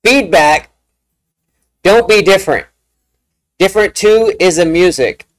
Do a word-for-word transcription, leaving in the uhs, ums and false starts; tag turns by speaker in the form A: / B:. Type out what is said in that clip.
A: Feedback. Don't be different. Different too is a music.